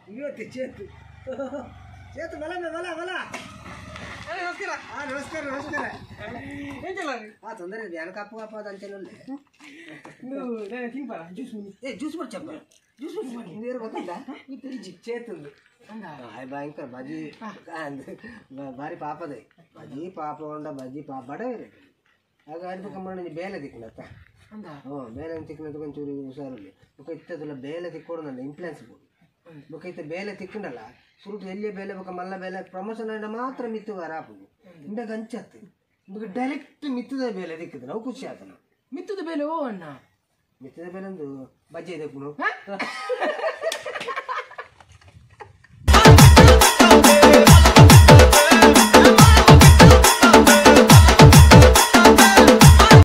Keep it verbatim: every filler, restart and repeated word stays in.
ಇವತ್ತು ಚೇತು ಚೇತು ಬಲ ಬಲ ಬಲ ನಮಸ್ಕಾರ ಹಾಂ ನಮಸ್ಕಾರ ನಮಸ್ಕಾರ ಎಂತಲ್ಲ ಹಾಂ ತೊಂದರೆ ಇಲ್ಲ ಯಾರು ಕಪ್ಪು ಕಪ್ಪು ಅದು ಅಂಚೆಲ್ಲ ತಿನ್ಬಾರ ಜ್ಯೂಸ್ ಏ ಜ್ಯೂಸ್ ಬರ್ಚಪ್ಪ ಜ್ಯೂಸ್ ನೀರು ಗೊತ್ತಿಲ್ಲ ಇದು ಚೇತುಂದು ಭಯಂಕರ ಬಜಿ ಭಾರಿ ಪಾಪದೇ ಬಜಿ ಪಾಪ ಉಂಡ ಬಜಿ ಪಾಪ ಬಡವೇ ಆಗ ಅಡ್ಬೇಕಮ್ಮ ಬೇಲೆ ತಿಕ್ಕಿನತ್ತ ಹ್ಞೂ ಬೇಲೆ ತಿಕ್ಕಿನಂತ ಒಂಚೂರು ಹುಷಾರಲ್ಲಿ ಬೊಕ್ಕ ಇತ್ತದಲ್ಲ ಬೇಲೆ ತಿಕ್ಕೊಡೋದಲ್ಲ ಇಂಪ್ಲೆನ್ಸ್ ಬೋದು ಬೊಕ್ಕ ಇತ್ತ ಬೇಲೆ ತಿಕ್ಕಂಡಲ್ಲ ಸುರುಟು ಎಲ್ಲಿಯೇ ಬೇಲೆ ಬೊಕ್ಕ ಮಲ್ಲ ಬೇಲೆ ಪ್ರಮೋಷನ್ ಆಡ ಮಾತ್ರ ಮಿತ್ತುವ ರಾಪುದು ಇಂದಾಗ ಅಂಚತ್ತು ಬೊಕ್ಕ ಡೈರೆಕ್ಟ್ ಮಿತ್ತದ ಬೇಲೆ ತಿಕ್ಕಿದ್ರು ನಾವು ಖುಷಿ ಆತನ ಮಿತ್ತದ ಬೇಲೆ ಓ ಅಣ್ಣ ಮಿತ್ತದ ಬೇಲೆ ಒಂದು ಬಜ್ಜಿ ಇದಕ್ಕೆ